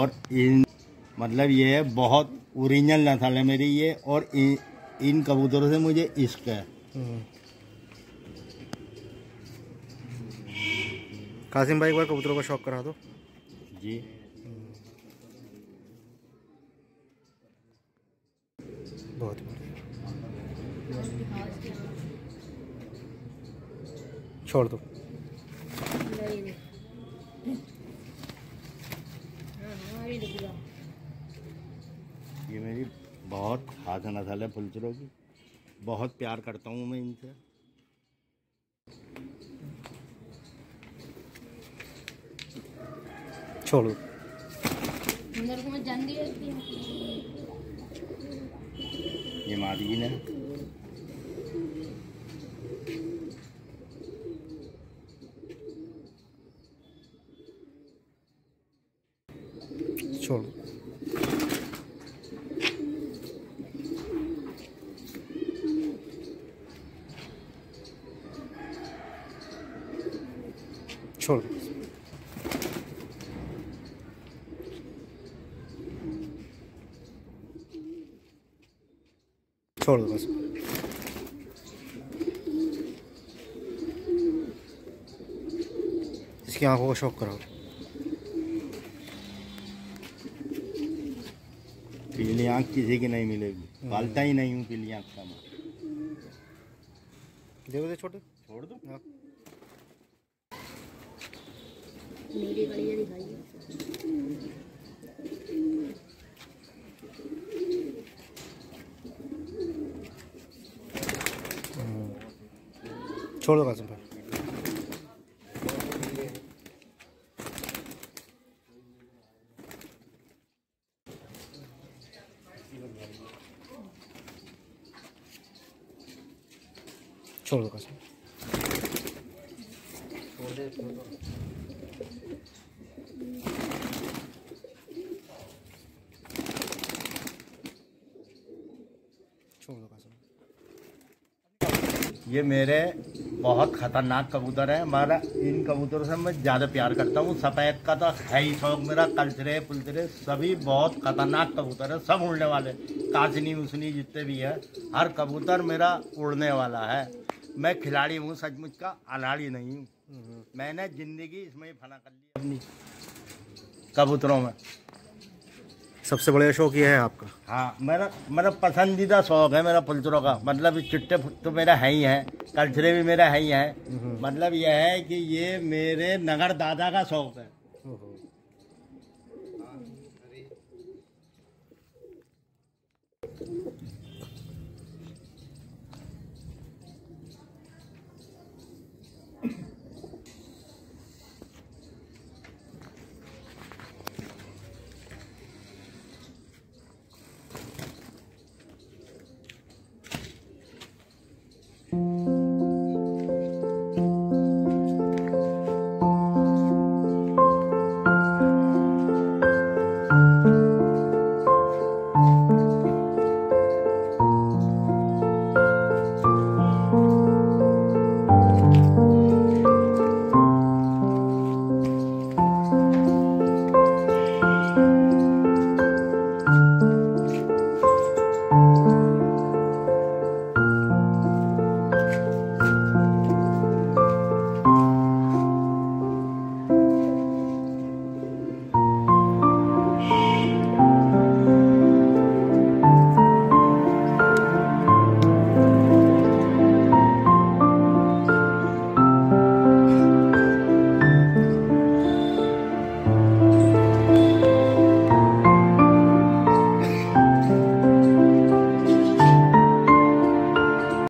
और इन मतलब ये बहुत ओरिजिनल नस्ल है मेरी ये, और इन कबूतरों से मुझे इश्क है। कासिम भाई एक बार कबूतरों का शौक करा दो जी। बहुत बढ़िया, छोड़ दो। ये मेरी बहुत खास नस्ल है फुलचरों की, बहुत प्यार करता हूँ मैं इनसे। छोड़ दो। ये मादीन है। छोड़ दो। छोड़ दो। छोड़ दो बस। इसकी आंखों को शौक कराओ। पीली आँख किसी की नहीं मिलेगी, पालता ही नहीं हूँ पीली आँख का मैं। देखो दे छोटे, छोड़ दो। हाँ। मेरी बढ़िया दिखाइए। छोड़ दो कासिम भाई। छोड़ दो कासिम। छोड़ दे, छोड़ दो। छोड़ दो कासिम। ये मेरे बहुत खतरनाक कबूतर है। हमारा इन कबूतरों से मैं ज़्यादा प्यार करता हूँ। सफ़ेद का तो है ही शौक मेरा, कलचरे पुलचरे सभी बहुत खतरनाक कबूतर है, सब उड़ने वाले। काचनी उसनी जितने भी है, हर कबूतर मेरा उड़ने वाला है। मैं खिलाड़ी हूँ सचमुच का, अनाड़ी नहीं हूँ। मैंने ज़िंदगी इसमें ही फना कर ली अपनी कबूतरों में। सबसे बड़ा शौक ये है आपका? हाँ, मेरा पसंदीदा शौक है मेरा फुलचरों का। मतलब चिट्टे तो मेरा है ही है, कल्चरे भी मेरा है ही है। मतलब यह है कि ये मेरे नगर दादा का शौक है।